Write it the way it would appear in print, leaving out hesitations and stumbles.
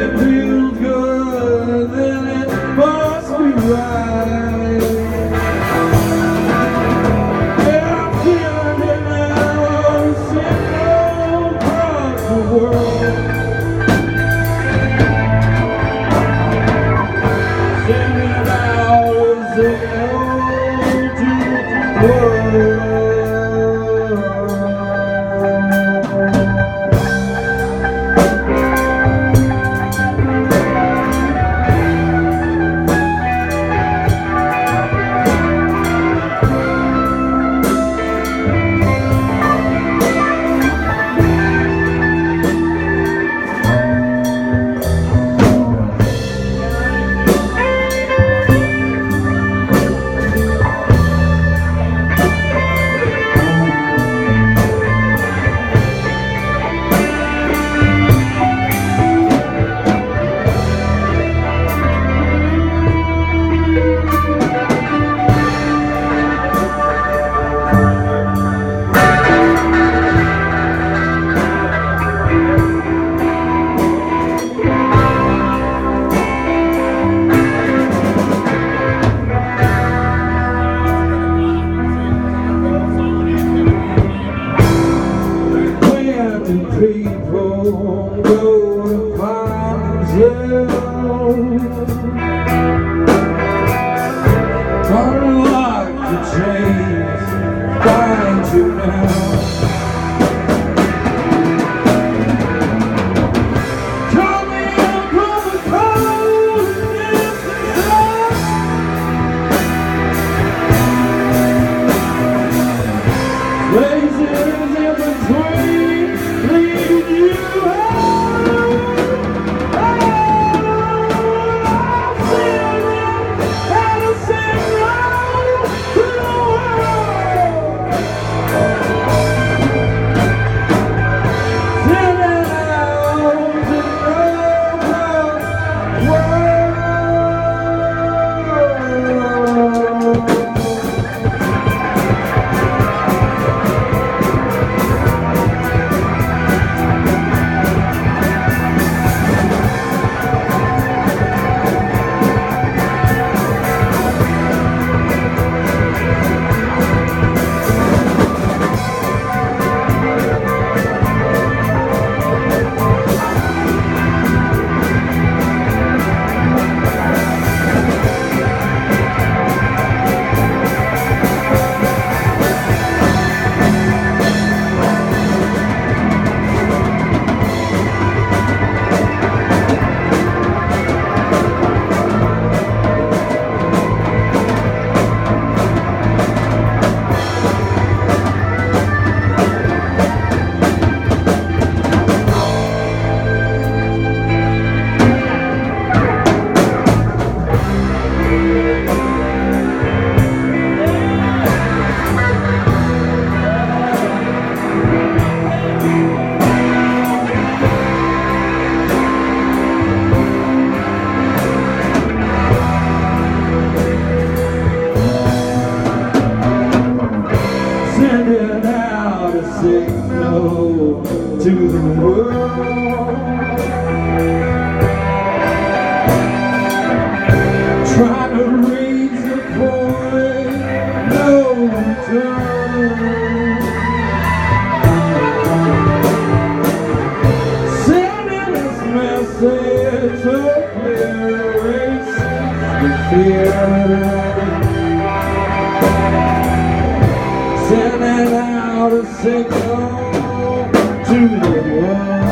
it feels good, then it must be right. Yeah, I'm feeling it now, sitting all across the world, sending out a signal to the world. People go to find themselves, unlock the chains, find you now. Call me up from the cold and distant south. Places in between lead you home. Oh, I'm singing and a signal to the world, sending out to the world. Sending out a signal to the world, trying to raise the point, no return. Sending this message of clear erases the fear. Sending out a signal to the world.